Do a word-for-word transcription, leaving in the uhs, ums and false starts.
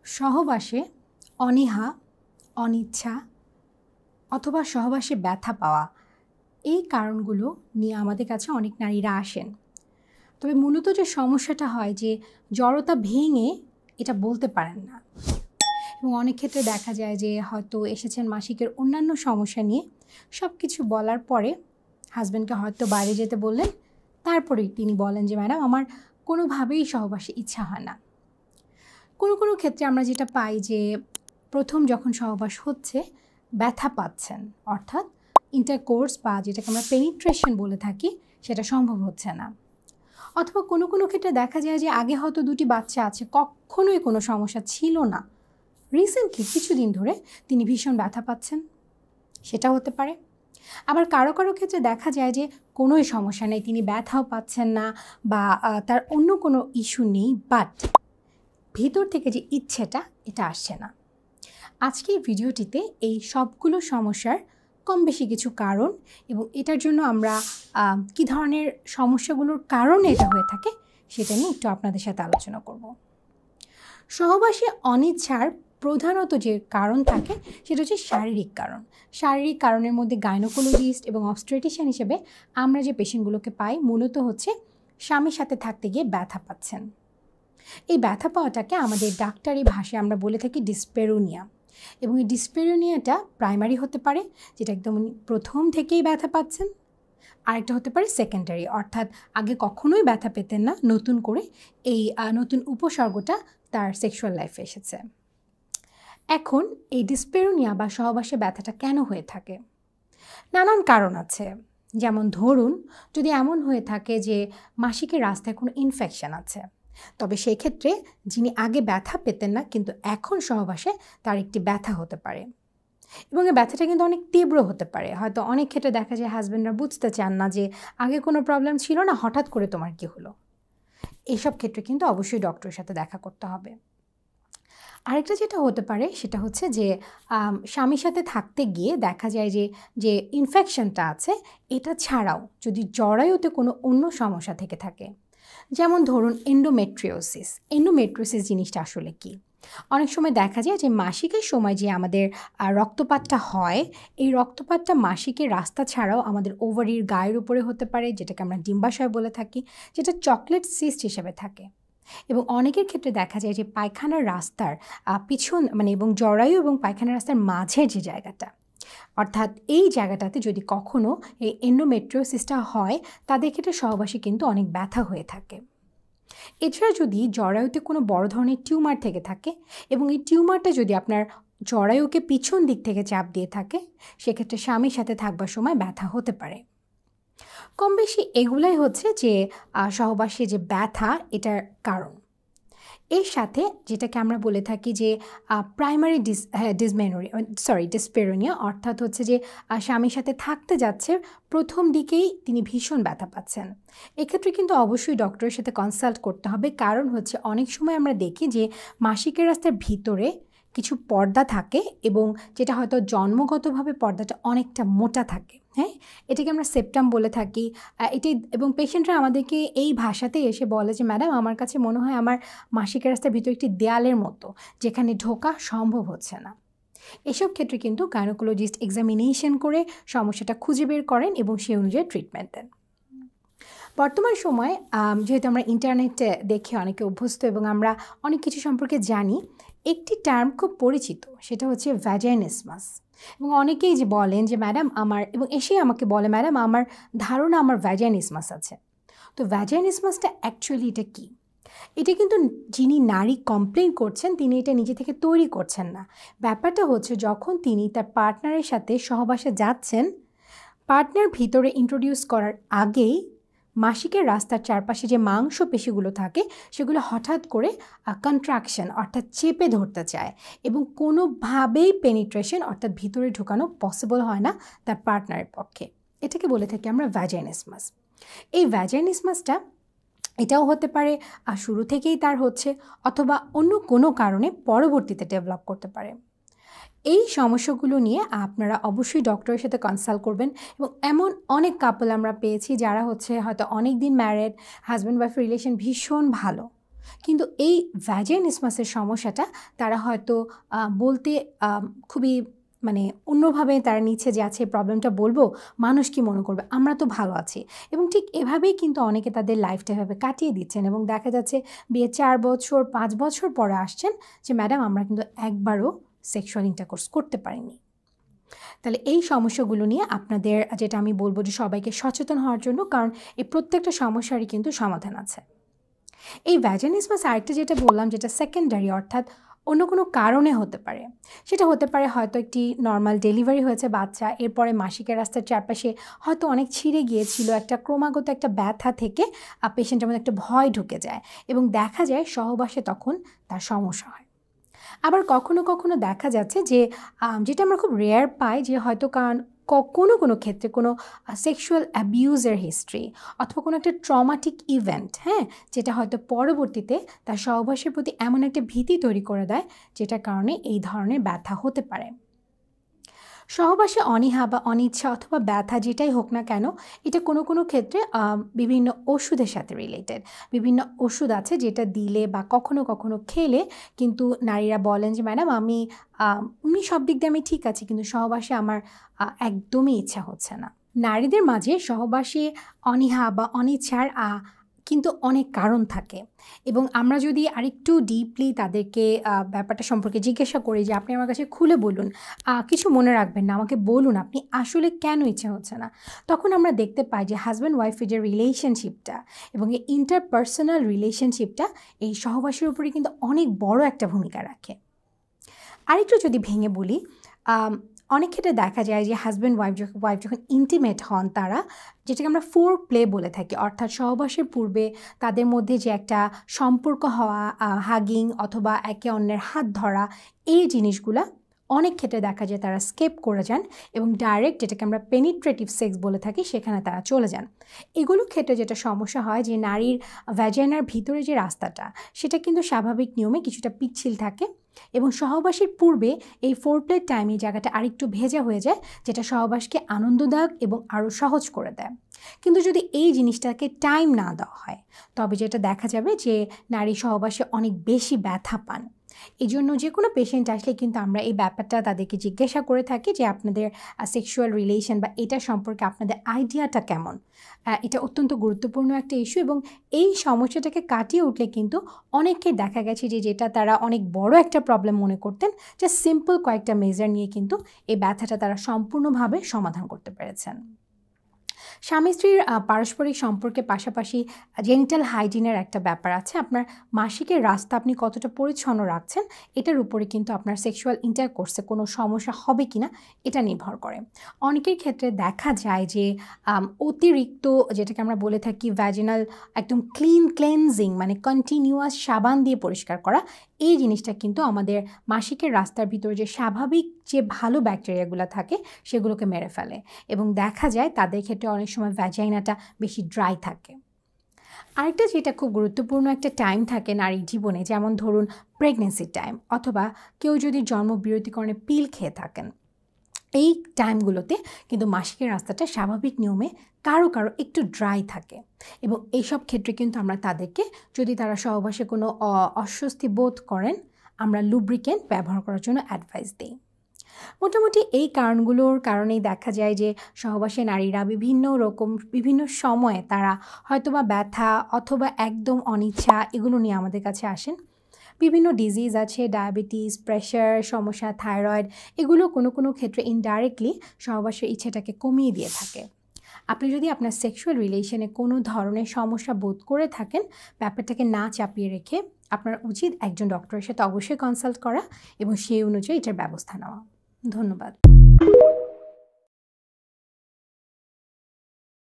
সহবাসে অনীহা, অনিচ্ছা অথবা সহবাসে ব্যথা পাওয়া এই কারণগুলো নিয়ে আমাদের কাছে অনেক নারীরা আসেন। তবে মূলত যে সমস্যাটা হয় যে জড়তা ভেঙে এটা বলতে পারেন না, এবং অনেক ক্ষেত্রে দেখা যায় যে হয়তো এসেছেন মাসিকের অন্যান্য সমস্যা নিয়ে, সব কিছু বলার পরে হাজব্যান্ডকে হয়তো বাইরে যেতে বললেন, তারপরেই তিনি বলেন যে ম্যাডাম আমার কোনোভাবেই সহবাসে ইচ্ছা হয় না। কোনো কোনো ক্ষেত্রে আমরা যেটা পাই যে প্রথম যখন সহবাস হচ্ছে ব্যথা পাচ্ছেন, অর্থাৎ ইন্টারকোর্স বা যেটাকে আমরা পেনিট্রেশন বলে থাকি সেটা সম্ভব হচ্ছে না। অথবা কোনো কোনো ক্ষেত্রে দেখা যায় যে আগে হয়তো দুটি বাচ্চা আছে, কখনোই কোনো সমস্যা ছিল না, রিসেন্টলি কিছুদিন ধরে তিনি ভীষণ ব্যথা পাচ্ছেন, সেটা হতে পারে। আবার কারো কারো ক্ষেত্রে দেখা যায় যে কোনোই সমস্যা নেই, তিনি ব্যথাও পাচ্ছেন না বা তার অন্য কোনো ইস্যু নেই, বাট ভিতর থেকে যে ইচ্ছেটা এটা আসছে না। আজকে এই ভিডিওটিতে এই সবগুলো সমস্যার কম বেশি কিছু কারণ এবং এটার জন্য আমরা কী ধরনের সমস্যাগুলোর কারণে এটা হয়ে থাকে সেটা নিয়ে একটু আপনাদের সাথে আলোচনা করব। সহবাসে অনিচ্ছার প্রধানত যে কারণ থাকে সেটা হচ্ছে শারীরিক কারণ। শারীরিক কারণের মধ্যে গাইনোকোলজিস্ট এবং অবস্টেট্রিশিয়ান হিসেবে আমরা যে পেশেন্টগুলোকে পাই মূলত হচ্ছে স্বামীর সাথে থাকতে গিয়ে ব্যথা পাচ্ছেন। এই ব্যথা পাওয়াটাকে আমাদের ডাক্তারি ভাষায় আমরা বলে থাকি ডিসপেরোনিয়া, এবং এই ডিসপেরোনিয়াটা প্রাইমারি হতে পারে, যেটা একদম প্রথম থেকেই ব্যথা পাচ্ছেন, আরেকটা হতে পারে সেকেন্ডারি, অর্থাৎ আগে কখনোই ব্যথা পেতেন না, নতুন করে এই নতুন উপসর্গটা তার সেক্সুয়াল লাইফে এসেছে। এখন এই ডিসপেরোনিয়া বা সহবাসে ব্যথাটা কেন হয়ে থাকে? নানান কারণ আছে। যেমন ধরুন যদি এমন হয়ে থাকে যে মাসিকের রাস্তায় কোনো ইনফেকশন আছে, তবে সেই ক্ষেত্রে যিনি আগে ব্যথা পেতেন না কিন্তু এখন সহবাসে তার একটি ব্যথা হতে পারে, এবং এই ব্যথাটা কিন্তু অনেক তীব্র হতে পারে। হয়তো অনেক ক্ষেত্রে দেখা যায় হাজব্যান্ডরা বুঝতে চান না যে আগে কোনো প্রবলেম ছিল না, হঠাৎ করে তোমার কি হলো। এইসব ক্ষেত্রে কিন্তু অবশ্যই ডক্টরের সাথে দেখা করতে হবে। আরেকটা যেটা হতে পারে সেটা হচ্ছে যে স্বামীর সাথে থাকতে গিয়ে দেখা যায় যে যে ইনফেকশনটা আছে এটা ছাড়াও যদি জরায়ুতে কোনো অন্য সমস্যা থেকে থাকে, যেমন ধরুন এন্ডোমেট্রিওসিস। এন্ডোমেট্রিওসিস জিনিসটা আসলে কি? অনেক সময় দেখা যায় যে মাসিকের সময় যে আমাদের রক্তপাতটা হয়, এই রক্তপাতটা মাসিকের রাস্তা ছাড়াও আমাদের ওভারির গায়ের উপরে হতে পারে, যেটাকে আমরা ডিম্বাশয় বলে থাকি, যেটা চকলেট সিস্ট হিসেবে থাকে। এবং অনেকের ক্ষেত্রে দেখা যায় যে পায়খানার রাস্তার পিছন মানে এবং জরায়ু এবং পায়খানার রাস্তার মাঝের যে জায়গাটা, অর্থাৎ এই জায়গাটাতে যদি কখনো এই এন্ডোমেট্রিওসিসটা হয় তাদের ক্ষেত্রে সহবাসে কিন্তু অনেক ব্যথা হয়ে থাকে। এছাড়া যদি জরায়ুতে কোনো বড় ধরনের টিউমার থেকে থাকে এবং এই টিউমারটা যদি আপনার জরায়ুকে পিছন দিক থেকে চাপ দিয়ে থাকে, সেক্ষেত্রে স্বামীর সাথে থাকবার সময় ব্যথা হতে পারে। কম বেশি এগুলাই হচ্ছে যে সহবাসে যে ব্যথা এটার কারণ। এর সাথে যেটাকে আমরা বলে থাকি যে primary dys dysmenorrhoea sorry dyspareunia, অর্থাৎ হচ্ছে যে স্বামীর সাথে থাকতে যাচ্ছে প্রথম দিকেই তিনি ভীষণ ব্যথা পাচ্ছেন। এক্ষেত্রে কিন্তু অবশ্যই ডক্টরের সাথে কনসাল্ট করতে হবে, কারণ হচ্ছে অনেক সময় আমরা দেখি যে মাসিকের রাস্তার ভিতরে কিছু পর্দা থাকে এবং যেটা হয়তো জন্মগতভাবে পর্দাটা অনেকটা মোটা থাকে, হ্যাঁ, এটাকে আমরা সেপ্টাম বলে থাকি। এটি এবং পেশেন্টরা আমাদেরকে এই ভাষাতেই এসে বলে যে ম্যাডাম আমার কাছে মনে হয় আমার মাসিকের রাস্তার ভিতরে একটি দেয়ালের মতো, যেখানে ঢোকা সম্ভব হচ্ছে না। এসব ক্ষেত্রে কিন্তু গাইনোকোলজিস্ট এক্সামিনেশন করে সমস্যাটা খুঁজে বের করেন এবং সেই অনুযায়ী ট্রিটমেন্ট দেন। বর্তমান সময়ে যেহেতু আমরা ইন্টারনেটে দেখে অনেকে অভ্যস্ত এবং আমরা অনেক কিছু সম্পর্কে জানি, একটি টার্ম খুব পরিচিত, সেটা হচ্ছে ভ্যাজাইনিসমাস। এবং অনেকেই যে বলেন যে ম্যাডাম আমার, এবং এসেই আমাকে বলে ম্যাডাম আমার ধারণা আমার ভ্যাজাইনিসমাস আছে। তো ভ্যাজাইনিসমাসটা অ্যাকচুয়ালি এটা কী? এটা কিন্তু যিনি নারী কমপ্লেন করছেন তিনি এটা নিজে থেকে তৈরি করছেন না। ব্যাপারটা হচ্ছে যখন তিনি তার পার্টনারের সাথে সহবাসে যাচ্ছেন, পার্টনার ভিতরে ইন্ট্রোডিউস করার আগেই মাসিকের রাস্তার চারপাশে যে মাংসপেশিগুলো থাকে সেগুলো হঠাৎ করে কন্ট্রাকশন অর্থাৎ চেপে ধরতে চায় এবং কোনোভাবেই পেনিট্রেশন অর্থাৎ ভিতরে ঢোকানো পসিবল হয় না তার পার্টনারের পক্ষে। এটাকে বলে থাকি আমরা ভ্যাজাইনিসমাস। এই ভ্যাজাইনিসমাসটা এটাও হতে পারে আর শুরু থেকেই তার হচ্ছে, অথবা অন্য কোনো কারণে পরবর্তীতে ডেভেলপ করতে পারে। এই সমস্যাগুলো নিয়ে আপনারা অবশ্যই ডক্টরের সাথে কনসাল্ট করবেন। এবং এমন অনেক কাপল আমরা পেয়েছি যারা হচ্ছে হয়তো অনেক দিন ম্যারেড, হাজব্যান্ড ওয়াইফ রিলেশন ভীষণ ভালো, কিন্তু এই ভ্যাজাইনিসমাসের সমস্যাটা তারা হয়তো বলতে খুবই মানে অন্যভাবে তারা নিচ্ছে যে আছে প্রবলেমটা বলবো, মানুষ কি মনে করবে, আমরা তো ভালো আছি। এবং ঠিক এভাবেই কিন্তু অনেকে তাদের লাইফটা এভাবে কাটিয়ে দিচ্ছেন এবং দেখা যাচ্ছে বিয়ে চার বছর পাঁচ বছর পরে আসছেন যে ম্যাডাম আমরা কিন্তু একবারও সেক্সুয়াল ইন্টারকোর্স করতে পারিনি। তাহলে এই সমস্যাগুলো নিয়ে আপনাদের যেটা আমি বলবো যে সবাইকে সচেতন হওয়ার জন্য, কারণ এই প্রত্যেকটা সমস্যারই কিন্তু সমাধান আছে। এই ভ্যাজাইনিসমাস আরেকটা যেটা বললাম যেটা সেকেন্ডারি, অর্থাৎ অন্য কোনো কারণে হতে পারে। সেটা হতে পারে হয়তো একটি নর্মাল ডেলিভারি হয়েছে বাচ্চা, এরপরে মাসিকের রাস্তার চারপাশে হয়তো অনেক ছিঁড়ে গিয়েছিল, একটা ক্রমাগত একটা ব্যথা থেকে পেশেন্টের মধ্যে একটা ভয় ঢুকে যায় এবং দেখা যায় সহবাসে তখন তার সমস্যা হয়। আবার কখনো কখনো দেখা যাচ্ছে যে যেটা আমরা খুব রেয়ার পাই যে হয়তো কারণ কোনো কোনো ক্ষেত্রে কোনো সেক্সুয়াল অ্যাবিউজের হিস্ট্রি অথবা কোনো একটা ট্রমাটিক ইভেন্ট, হ্যাঁ, যেটা হয়তো পরবর্তীতে তার সহবাসের প্রতি এমন একটা ভীতি তৈরি করে দেয় যেটার কারণে এই ধরনের ব্যথা হতে পারে। সহবাসে অনীহা বা অনিচ্ছা অথবা ব্যথা যেটাই হোক না কেন, এটা কোনো কোনো ক্ষেত্রে বিভিন্ন ওষুধের সাথে রিলেটেড। বিভিন্ন ওষুধ আছে যেটা দিলে বা কখনো কখনো খেলে কিন্তু নারীরা বলেন যে ম্যাডাম আমি এমনি সব দিক দিয়ে আমি ঠিক আছি, কিন্তু সহবাসে আমার একদমই ইচ্ছা হচ্ছে না। নারীদের মাঝে সহবাসে অনীহা বা অনিচ্ছার কিন্তু অনেক কারণ থাকে এবং আমরা যদি আরেকটু ডিপলি তাদেরকে ব্যাপারটা সম্পর্কে জিজ্ঞাসা করি যে আপনি আমার কাছে খুলে বলুন, কিছু মনে রাখবেন না, আমাকে বলুন আপনি আসলে কেন ইচ্ছে হচ্ছে না, তখন আমরা দেখতে পাই যে হাজব্যান্ড ওয়াইফের যে রিলেশনশিপটা এবং এই ইন্টারপার্সোনাল রিলেশনশিপটা এই সহবাসের উপরে কিন্তু অনেক বড় একটা ভূমিকা রাখে। আরেকটু যদি ভেঙে বলি, অনেক ক্ষেত্রে দেখা যায় যে হাজব্যান্ড ওয়াইফ যখন ওয়াইফ যখন ইন্টিমেট হন তারা যেটাকে আমরা ফোর প্লে বলে থাকি, অর্থাৎ সহবাসের পূর্বে তাদের মধ্যে যে একটা সম্পর্ক হওয়া, হাগিং অথবা একে অন্যের হাত ধরা, এই জিনিসগুলা অনেক ক্ষেত্রে দেখা যায় তারা স্কেপ করে যান এবং ডাইরেক্ট যেটাকে আমরা পেনিট্রেটিভ সেক্স বলে থাকি সেখানে তারা চলে যান। এগুলো ক্ষেত্রে যেটা সমস্যা হয় যে নারীর ভ্যাজাইনার ভিতরে যে রাস্তাটা সেটা কিন্তু স্বাভাবিক নিয়মে কিছুটা পিচ্ছিল থাকে এবং সহবাসের পূর্বে এই ফোর প্লের টাইমে জায়গাটা আরেকটু ভেজা হয়ে যায়, যেটা সহবাসকে আনন্দদায়ক এবং আরও সহজ করে দেয়। কিন্তু যদি এই জিনিসটাকে টাইম না দেওয়া হয় তবে যেটা দেখা যাবে যে নারী সহবাসে অনেক বেশি ব্যথা পান। এই জন্য যে কোনো পেশেন্ট আসলে কিন্তু আমরা এই ব্যাপারটা তাদেরকে জিজ্ঞাসা করে থাকি যে আপনাদের সেক্সুয়াল রিলেশন বা এটা সম্পর্কে আপনাদের আইডিয়াটা কেমন। এটা অত্যন্ত গুরুত্বপূর্ণ একটা ইস্যু এবং এই সমস্যাটাকে কাটিয়ে উঠলে কিন্তু অনেককে দেখা গেছে যে যেটা তারা অনেক বড় একটা প্রবলেম মনে করতেন, যে সিম্পল কয়েকটা মেজার নিয়ে কিন্তু এই ব্যথাটা তারা সম্পূর্ণভাবে সমাধান করতে পেরেছেন। স্বামী স্ত্রীর পারস্পরিক সম্পর্কের পাশাপাশি জেনিটাল হাইজিনের একটা ব্যাপার আছে। আপনার মাসিকের রাস্তা আপনি কতটা পরিচ্ছন্ন রাখছেন এটার উপরে কিন্তু আপনার সেক্সুয়াল ইন্টারকোর্সে কোনো সমস্যা হবে কি না এটা নির্ভর করে। অনেকের ক্ষেত্রে দেখা যায় যে অতিরিক্ত যেটাকে আমরা বলে থাকি ভ্যাজিনাল একদম ক্লিন ক্লেনজিং, মানে কন্টিনিউয়াস সাবান দিয়ে পরিষ্কার করা, এই জিনিসটা কিন্তু আমাদের মাসিকের রাস্তার ভিতরে যে স্বাভাবিক যে ভালো ব্যাকটেরিয়াগুলো থাকে সেগুলোকে মেরে ফেলে এবং দেখা যায় তাদের ক্ষেত্রে অনেক সময় ভ্যাজাইনাটা বেশি ড্রাই থাকে। আরেকটা যেটা খুব গুরুত্বপূর্ণ একটা টাইম থাকে নারীর জীবনে, যেমন ধরুন প্রেগনেন্সির টাইম অথবা কেউ যদি জন্মবিরতিকরণে পিল খেয়ে থাকেন, এই টাইমগুলোতে কিন্তু মাসিকের রাস্তাটা স্বাভাবিক নিয়মে কারো কারো একটু ড্রাই থাকে এবং এইসব ক্ষেত্রে কিন্তু আমরা তাদেরকে যদি তারা সহবাসে কোনো অস্বস্তি বোধ করেন আমরা লুব্রিকেন্ট ব্যবহার করার জন্য অ্যাডভাইস দিই। মোটামুটি এই কারণগুলোর কারণেই দেখা যায় যে সহবাসে নারীরা বিভিন্ন রকম বিভিন্ন সময়ে তারা হয়তোবা ব্যথা অথবা একদম অনিচ্ছা এগুলো নিয়ে আমাদের কাছে আসেন। বিভিন্ন ডিজিজ আছে, ডায়াবেটিস, প্রেশার সমস্যা, থাইরয়েড, এগুলো কোনো কোনো ক্ষেত্রে ইনডাইরেক্টলি সহবাসের ইচ্ছেটাকে কমিয়ে দিয়ে থাকে। আপনি যদি আপনার সেক্সুয়াল রিলেশনে কোনো ধরনের সমস্যা বোধ করে থাকেন, ব্যাপারটাকে না চাপিয়ে রেখে আপনার উচিত একজন ডক্টরের সাথে অবশ্যই কনসাল্ট করা এবং সেই অনুযায়ী এটার ব্যবস্থা নেওয়া। ধন্যবাদ।